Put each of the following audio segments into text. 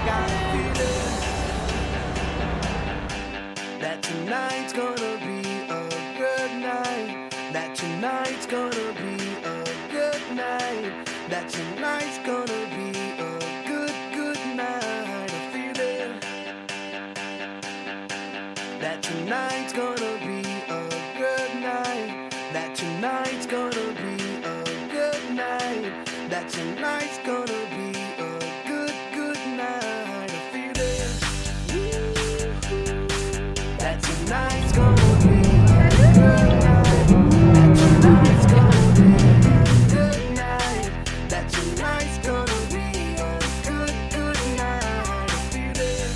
got a feeling that tonight's gonna be a good night. That tonight's gonna be a good night. That tonight's gonna be a good night. A feeling that tonight's gonna be a good night. That tonight's gonna be a good night. That tonight's gonna be a good night. A feeling that tonight's gonna be a good night. That tonight's gonna be a good night. That tonight's gonna be a good night. A feeling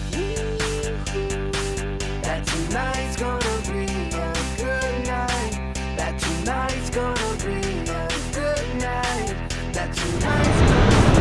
that tonight's gonna be a good night. That tonight's gonna be a good night. That tonight's gonna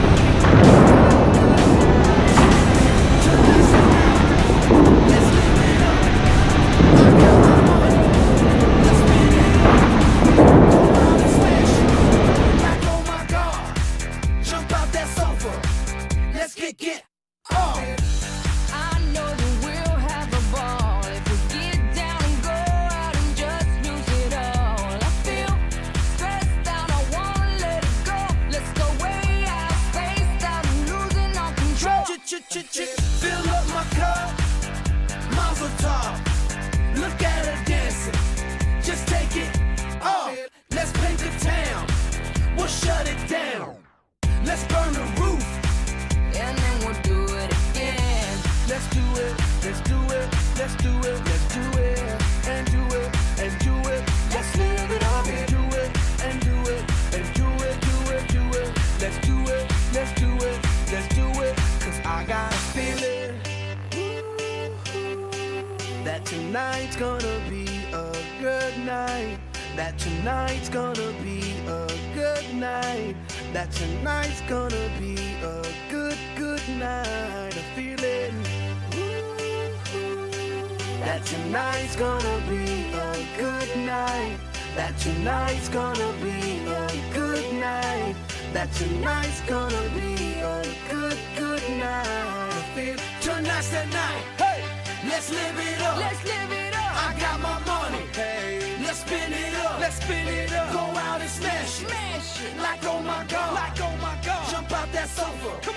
get on. I know that we'll have a ball if we get down and go out and just lose it all. I feel stressed out, I wanna let it go. Let's go way out, spaced out, and losing all control. Fill up my cup, Mazel tov. Look at her dancing, just take it off. Let's paint the town, we'll shut it down. Let's burn the roof, And then we'll do it again. let's do it, let's do it, let's do it, let's do it, and do it, and do it. Let's live it up and do it, and do it, and do it, do it, do it. Let's do it, let's do it, let's do it. Cause I got a feeling that tonight's gonna be a good night. That tonight's gonna be a good night. That tonight's gonna be a good night. A feeling that tonight's gonna be a good night. That tonight's gonna be a good night. That tonight's gonna be a good night. I feel tonight's the night. Hey, let's live it up. Let's live it up. I got my money. Hey, let's spin it up. Let's spin it up. Go out and smash it. Smash it. Like oh my god. Like oh my god. Jump out that sofa.